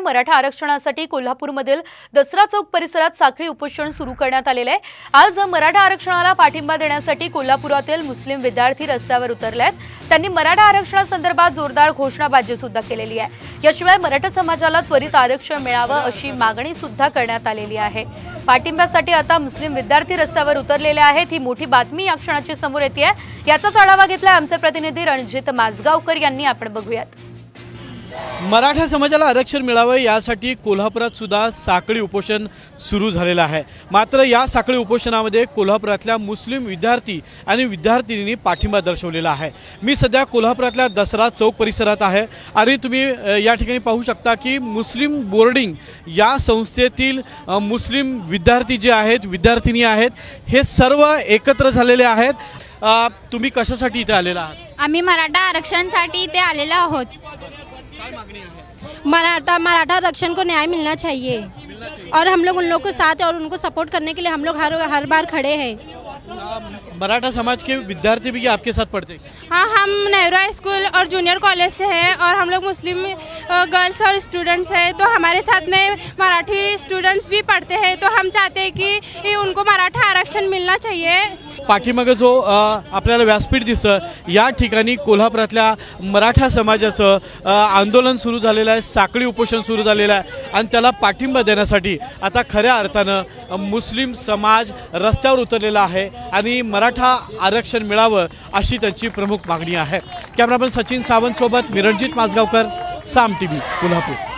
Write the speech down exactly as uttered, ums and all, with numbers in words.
मराठा आरक्षणासाठी कोल्हापूरमधील दसरा चौक परिसरात साखळी उपोषण सुरू करण्यात आलेले आहे। आज मराठा आरक्षणाला पाठिंबा देण्यासाठी कोल्हापुरातील मुस्लिम विद्यार्थी रस्त्यावर उतरले आहेत। त्यांनी मराठा आरक्षणासंदर्भात जोरदार घोषणाबाजी सुद्धा केलेली आहे। याशिवाय मराठा समाजाला त्वरित आरक्षण मिळावं अशी मागणी सुद्धा करण्यात आलेली आहे। पाठिंब्यासाठी आता मुस्लिम विद्यार्थी रस्त्यावर उतरलेले आहेत। ही मोठी बातमी या क्षणाची समोर येते। याचाच आढावा घेतलाय आमचे प्रतिनिधी रणजित माजगावकर यांनी। आपण बघूयात। मराठा समाजाला आरक्षण मिळावे यासाठी कोल्हापुरात सुद्धा साखळी उपोषण सुरू झालेलं आहे। मात्र या साखळी उपोषणामध्ये कोल्हापुरातल्या मुस्लिम विद्यार्थी आणि विद्यार्थिनींनी पाठिंबा दर्शवलेला आहे। मी सध्या कोल्हापुरातल्या दसरा चौक परिसरात आहे आणि तुम्ही या ठिकाणी पाहू शकता की मुस्लिम बोर्डिंग या संस्थेतील मुस्लिम विद्यार्थी जे आहेत, विद्यार्थिनी आहेत, हे सर्व एकत्र झालेले आहेत। तुम्ही कशासाठी इथे आलेला आहात? आम्ही मराठा आरक्षणासाठी इथे आलेलो आहोत। मराठा मराठा आरक्षण को न्याय मिलना चाहिए, मिलना चाहिए। और हम लोग उन लोगों के साथ और उनको सपोर्ट करने के लिए हम लोग हर हर बार खड़े हैं। मराठा समाज के विद्यार्थी भी आपके साथ पढ़ते हैं? हाँ, हम नेहरू हाई स्कूल और जूनियर कॉलेज से हैं और हम लोग मुस्लिम गर्ल्स और स्टूडेंट्स हैं, तो हमारे साथ में मराठी स्टूडेंट्स भी पढ़ते हैं। तो हम चाहते हैं कि उनको मराठा आरक्षण मिलना चाहिए। पाठीमागे जो आपल्याला व्यासपीठ दिसतं, या ठिकाणी कोल्हापुरातल्या मराठा समाजाचं आंदोलन सुरू झालेलं आहे, साखळी उपोषण सुरू झालेलं आहे आणि त्याला पाठिंबा देण्यासाठी आता खऱ्या अर्थानं मुस्लिम समाज रस्त्यावर उतरलेला आहे आणि मराठा आरक्षण मिळावं अशी त्यांची प्रमुख मागणी आहे। कॅमेरामन सचिन सावंत सोबत मी रणजित माजगावकर, साम टीव्ही कोल्हापूर।